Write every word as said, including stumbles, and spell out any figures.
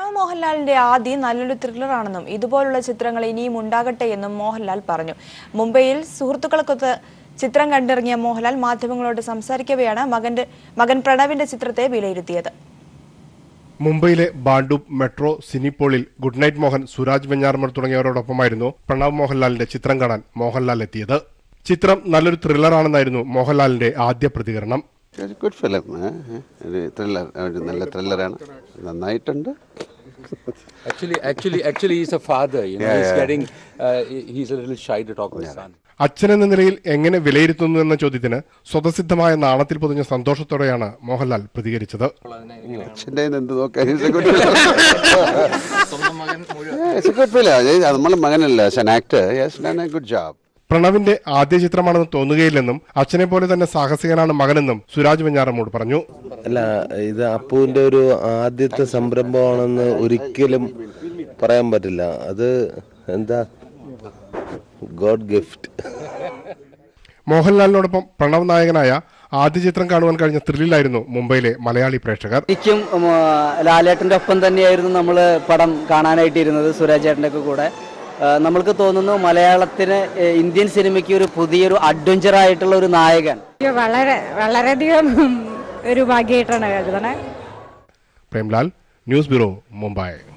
പ്രണവ് മോഹൻലാലിന്റെ ആദ്യ നല്ലൊരു ത്രില്ലറാണെന്നും ഇതുപോലുള്ള ചിത്രങ്ങൾ ഇനിയും ഉണ്ടാകട്ടെ എന്നും മോഹൻലാൽ പറഞ്ഞു. മുംബൈയിൽ സുഹൃത്തുക്കൾക്കൊത്ത് ചിത്രം കണ്ടിറങ്ങിയ മോഹൻലാൽ മാധ്യമങ്ങളോട് സംസാരിക്കവെയാണ് മകന്റെ മകൻ പ്രണവിന്റെ ചിത്രത്തെ വിലയിരുത്തിയത്. മുംബൈയിലെ ബാണ്ടൂപ്പ് മെട്രോ സിനിപോളിൽ ഗുഡ് നൈറ്റ് മോഹൻ, സുരാജ് വെഞ്ഞാറമ്മൂർ തുടങ്ങിയവരോടൊപ്പമായിരുന്നു പ്രണവ് മോഹൻലാലിന്റെ ചിത്രം കാണാൻ മോഹൻലാൽ എത്തിയത്. ചിത്രം നല്ലൊരു ത്രില്ലറാണെന്നായിരുന്നു മോഹൻലാലിന്റെ ആദ്യ പ്രതികരണം. ഗുഡ് ഫിലിം, ത്രില്ലർ, നല്ല ത്രില്ലറാണ്, നന്നായിട്ടുണ്ട്. Actually, actually, actually, he's a father. You know, yeah, he's yeah. getting, uh, he's a little shy to talk to his son. അച്ഛനെന്ന നിലയിൽ എങ്ങനെ വിലയിരുത്തുന്നു എന്ന ചോദ്യത്തിന് സ്വതസിദ്ധമായ നാണത്തിൽ പൊതിഞ്ഞ സന്തോഷത്തോടെയാണ് മോഹൻലാൽ പ്രതികരിച്ചത്. അച്ഛൻ്റെ എന്ത് നോക്കാൻ, നമ്മളെ മകനല്ല, ആക്ടർ, ഗുഡ് ജോബ്. പ്രണവിന്റെ ആദ്യ ചിത്രമാണെന്ന് തോന്നുകയില്ലെന്നും അച്ഛനെ പോലെ തന്നെ സാഹസികനാണ് മകനെന്നും സുരാജ് വെഞ്ഞാറമ്മൂട് പറഞ്ഞു. അല്ല, ഇത് അപ്പുവിന്റെ ഒരു ആദ്യത്തെ സംരംഭമാണെന്ന് ഒരിക്കലും പറയാൻ പറ്റില്ല. അത് എന്താ, ഗോഡ് ഗിഫ്റ്റ്. മോഹൻലാലിനോടൊപ്പം പ്രണവ് നായകനായ ആദ്യ ചിത്രം കാണുവാൻ കഴിഞ്ഞ ത്രില്ലിലായിരുന്നു മുംബൈയിലെ മലയാളി പ്രേക്ഷകർ. എനിക്കും ലാലേട്ടന്റെ ഒപ്പം തന്നെയായിരുന്നു നമ്മൾ പടം കാണാനായിട്ടിരുന്നത്, സുരാജ് ചേട്ടൻ്റെ ഒക്കെ കൂടെ. നമ്മൾക്ക് തോന്നുന്നു മലയാളത്തിന്, ഇന്ത്യൻ സിനിമയ്ക്ക് ഒരു പുതിയൊരു അഡ്വഞ്ചർ ആയിട്ടുള്ള ഒരു നായകൻ. വളരെ വളരെയധികം ഒരു ഭാഗ്യമായിട്ടാണ് കരുതണേ. Premlal, news bureau, Mumbai.